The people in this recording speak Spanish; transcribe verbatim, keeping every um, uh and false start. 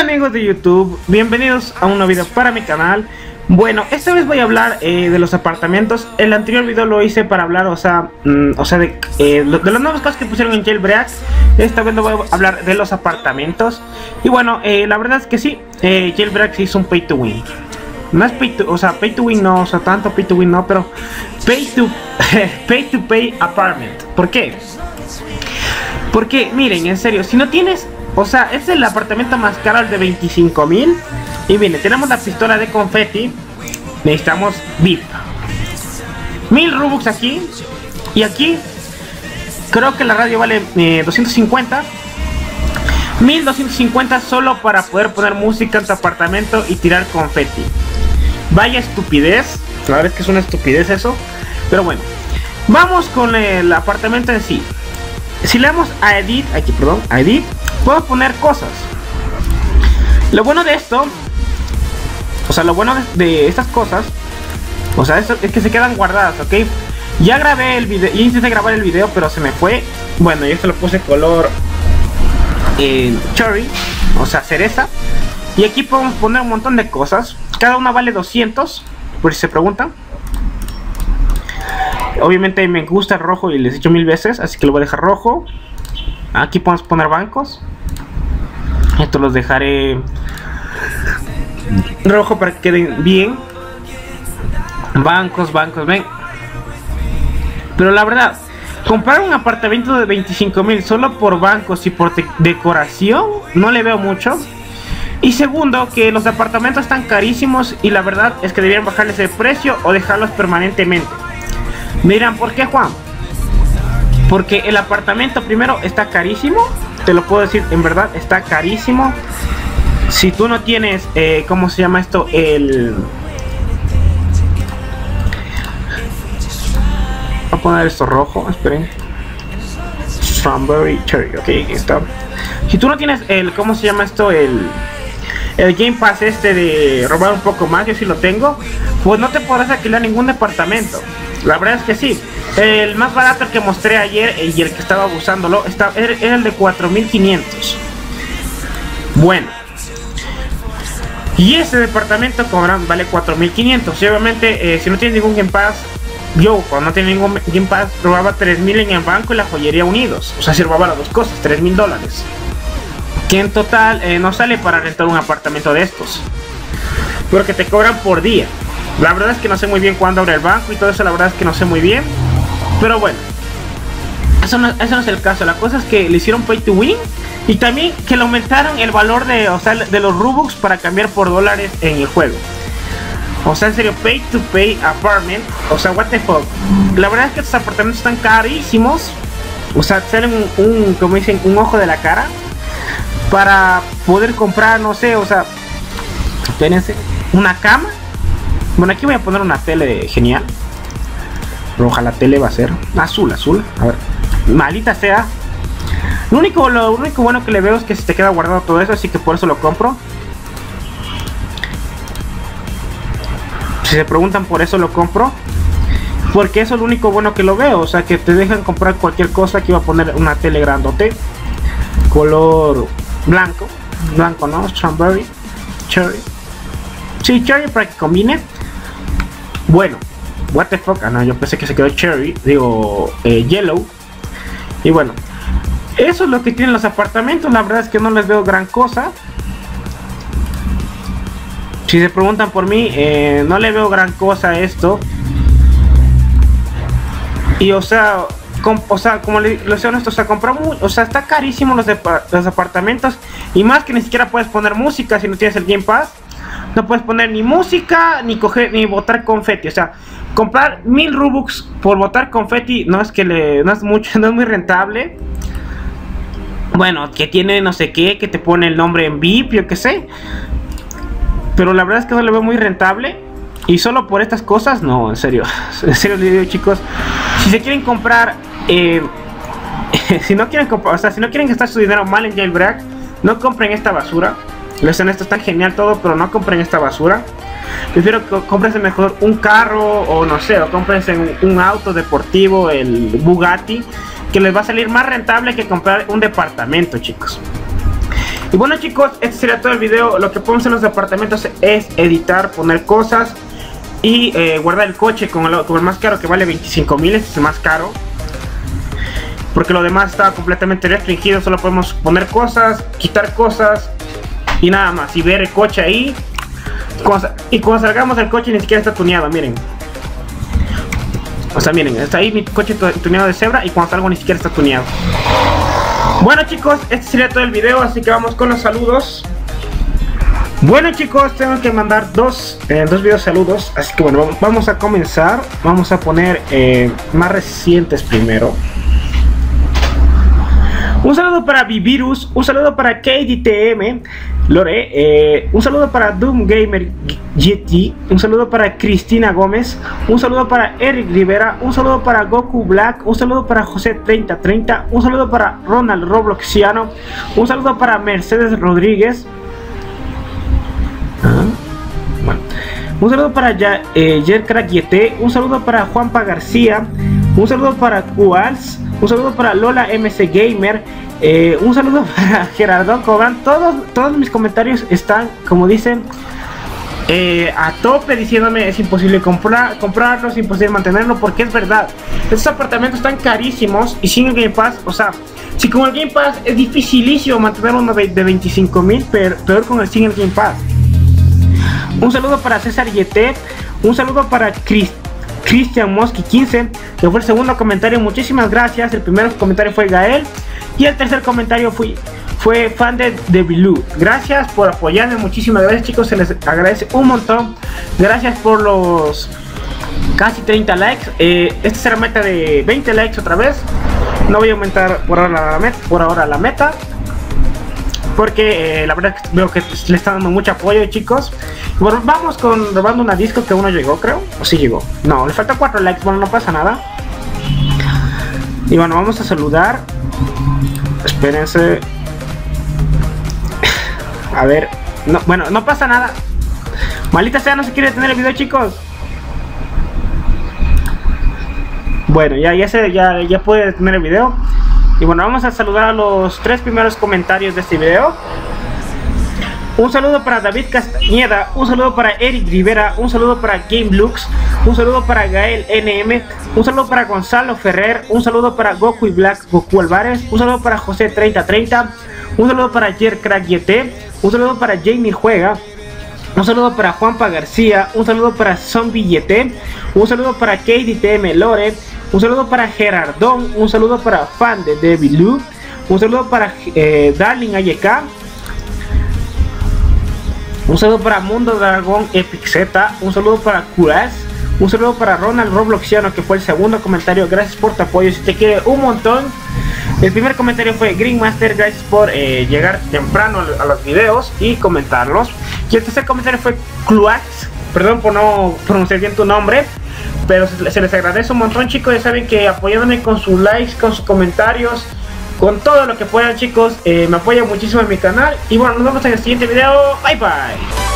Amigos de YouTube, bienvenidos a un nuevo video para mi canal. Bueno, esta vez voy a hablar eh, de los apartamentos. El anterior video lo hice para hablar, o sea, mm, o sea de, eh, de las nuevas cosas que pusieron en Jailbreak. Esta vez no voy a hablar de los apartamentos. Y bueno, eh, la verdad es que sí, eh, Jailbreak se hizo un pay to win. No es pay to, o sea, pay to win no, o sea, tanto pay to win no, pero pay to pay to pay apartment. ¿Por qué? Porque miren, en serio, si no tienes, o sea, es el apartamento más caro, el de veinticinco mil. Y miren, tenemos la pistola de confeti. Necesitamos V I P. Mil Robux aquí. Y aquí creo que la radio vale eh, doscientos cincuenta. Mil doscientos cincuenta solo para poder poner música en tu apartamento y tirar confeti. Vaya estupidez. La verdad es que es una estupidez eso. Pero bueno, vamos con el apartamento en sí. Si le damos a edit, aquí perdón, a edit, puedo poner cosas. Lo bueno de esto, o sea, lo bueno de, de estas cosas, o sea, esto, es que se quedan guardadas, ¿ok? Ya grabé el video, ya intenté grabar el video, pero se me fue. Bueno, yo se lo puse color eh, cherry, o sea, cereza. Y aquí podemos poner un montón de cosas. Cada una vale doscientos, por si se preguntan. Obviamente me gusta el rojo y les he dicho mil veces, así que lo voy a dejar rojo. Aquí podemos poner bancos. Estos los dejaré rojo para que queden bien. Bancos, bancos, ven. Pero la verdad, comprar un apartamento de veinticinco mil solo por bancos y por decoración no le veo mucho. Y segundo, que los apartamentos están carísimos y la verdad es que deberían bajarles el precio o dejarlos permanentemente. Me dirán, ¿por qué, Juan? Porque el apartamento primero está carísimo. Te lo puedo decir, en verdad está carísimo. Si tú no tienes, eh, ¿cómo se llama esto? El... Voy a poner esto rojo, esperen. Strawberry Cherry, ok, aquí está. Si tú no tienes el, ¿cómo se llama esto? El... El Game Pass este de robar un poco más, yo sí lo tengo. Pues no te podrás alquilar ningún departamento. La verdad es que sí. El más barato que mostré ayer y el que estaba abusándolo está, era el de cuatro mil quinientos. Bueno. Y este departamento cobran, vale cuatro mil quinientos. Y obviamente eh, si no tienes ningún Game Pass, yo cuando no tenía ningún Game Pass robaba tres mil en el banco y la joyería unidos. O sea, si robaba las dos cosas, tres mil dólares. Que en total eh, no sale para rentar un apartamento de estos, porque te cobran por día. La verdad es que no sé muy bien cuándo abre el banco y todo eso, la verdad es que no sé muy bien. Pero bueno, eso no, eso no es el caso. La cosa es que le hicieron pay to win. Y también que le aumentaron el valor de, o sea, de los Robux para cambiar por dólares en el juego. O sea, en serio, pay to pay apartment. O sea, what the fuck. La verdad es que estos apartamentos están carísimos. O sea, salen un, un como dicen, un ojo de la cara para poder comprar, no sé, o sea, espérense, una cama. Bueno, aquí voy a poner una tele genial. Roja la tele va a ser. Azul, azul. A ver, maldita sea. Lo único, lo único bueno que le veo es que se te queda guardado todo eso, así que por eso lo compro. Si se preguntan, por eso lo compro. Porque eso es lo único bueno que lo veo. O sea, que te dejan comprar cualquier cosa. Aquí va a poner una tele grandote. Color blanco. Blanco, ¿no? Strawberry. Cherry. Sí, cherry para que combine. Bueno. What the fuck. Ah, no, yo pensé que se quedó cherry. Digo, eh, yellow. Y bueno. Eso es lo que tienen los apartamentos. La verdad es que no les veo gran cosa. Si se preguntan por mí, eh, no le veo gran cosa a esto. Y o sea, com, o sea como le lo sé honesto, o sea, compramos, o sea, está carísimo los, de, los apartamentos. Y más que ni siquiera puedes poner música si no tienes el Game Pass. No puedes poner ni música, ni coger, ni botar confeti. O sea, comprar mil Robux por botar confeti no es que le, no es mucho, no es muy rentable. Bueno, que tiene no sé qué, que te pone el nombre en V I P, yo qué sé. Pero la verdad es que no le veo muy rentable. Y solo por estas cosas, no, en serio. En serio les digo, chicos. Si se quieren comprar, eh, si no quieren comprar, o sea, si no quieren gastar su dinero mal en Jailbreak, no compren esta basura. Les son esto, está genial todo, pero no compren esta basura. Prefiero que compren mejor un carro o no sé, o compren un, un auto deportivo, el Bugatti, que les va a salir más rentable que comprar un departamento, chicos. Y bueno chicos, este sería todo el video. Lo que podemos hacer en los departamentos es editar, poner cosas y eh, guardar el coche con el, con el más caro, que vale veinticinco mil. Este es el más caro, porque lo demás está completamente restringido. Solo podemos poner cosas, quitar cosas y nada más. Y ver el coche ahí. Y cuando salgamos del coche ni siquiera está tuneado, miren. O sea, miren, está ahí mi coche tuneado de cebra y cuando salgo ni siquiera está tuneado. Bueno chicos, este sería todo el video, así que vamos con los saludos. Bueno chicos, tengo que mandar dos, eh, dos videos saludos. Así que bueno, vamos a comenzar. Vamos a poner eh, más recientes primero. Un saludo para Vivirus, un saludo para K D T M Lore, eh, un saludo para Doom Gamer Yeti, un saludo para Cristina Gómez, un saludo para Eric Rivera, un saludo para Goku Black, un saludo para José treinta treinta, un saludo para Ronald Robloxiano, un saludo para Mercedes Rodríguez, ah, bueno, un saludo para ya, eh, Yercrack Yete, un saludo para Juanpa García, un saludo para Kuals, un saludo para Lola M C Gamer, eh, un saludo para Gerardo Cobran. Todos, todos mis comentarios están, como dicen, eh, a tope, diciéndome es imposible comprar, comprarlos, es imposible mantenerlo, porque es verdad. Estos apartamentos están carísimos y sin el Game Pass, o sea, si con el Game Pass es dificilísimo mantener uno de veinticinco mil, pero peor con el sin el Game Pass. Un saludo para César Yete, un saludo para Chris Cristian Mosky quince, que fue el segundo comentario. Muchísimas gracias. El primer comentario fue Gael y el tercer comentario fue, fue fan de, de Blue. Gracias por apoyarme, muchísimas gracias chicos, se les agradece un montón. Gracias por los casi treinta likes. eh, Esta será meta de veinte likes otra vez. No voy a aumentar por ahora la meta, por ahora la meta porque eh, la verdad que veo que le están dando mucho apoyo chicos. Bueno, vamos con robando una disco que uno llegó, creo. O sí llegó. No, le falta cuatro likes. Bueno, no pasa nada. Y bueno, vamos a saludar. Espérense. A ver. No, bueno, no pasa nada. Maldita sea, no se quiere detener el video, chicos. Bueno, ya, ya se, ya, ya puede detener el video. Y bueno, vamos a saludar a los tres primeros comentarios de este video. Un saludo para David Castañeda, un saludo para Eric Rivera, un saludo para GameLux, un saludo para Gael N M, un saludo para Gonzalo Ferrer, un saludo para Goku y Black Goku Álvarez, un saludo para José treinta treinta, un saludo para Yercrack Yete, un saludo para Jamie Juega, un saludo para Juanpa García, un saludo para Zombie Yete, un saludo para K D T M Lore, un saludo para Gerardón, un saludo para fan de Devil Lu, un saludo para eh, Darling A Y K, un saludo para Mundo Dragón Epic Z, un saludo para Curas, un saludo para Ronald Robloxiano, que fue el segundo comentario. Gracias por tu apoyo, si te quiere un montón. El primer comentario fue Green Master, gracias por eh, llegar temprano a los videos y comentarlos. Y el tercer comentario fue Cluax, perdón por no pronunciar bien tu nombre, pero se les agradece un montón chicos. Ya saben que apoyándome con sus likes, con sus comentarios, con todo lo que puedan chicos, eh, me apoyan muchísimo en mi canal. Y bueno, nos vemos en el siguiente video. Bye bye.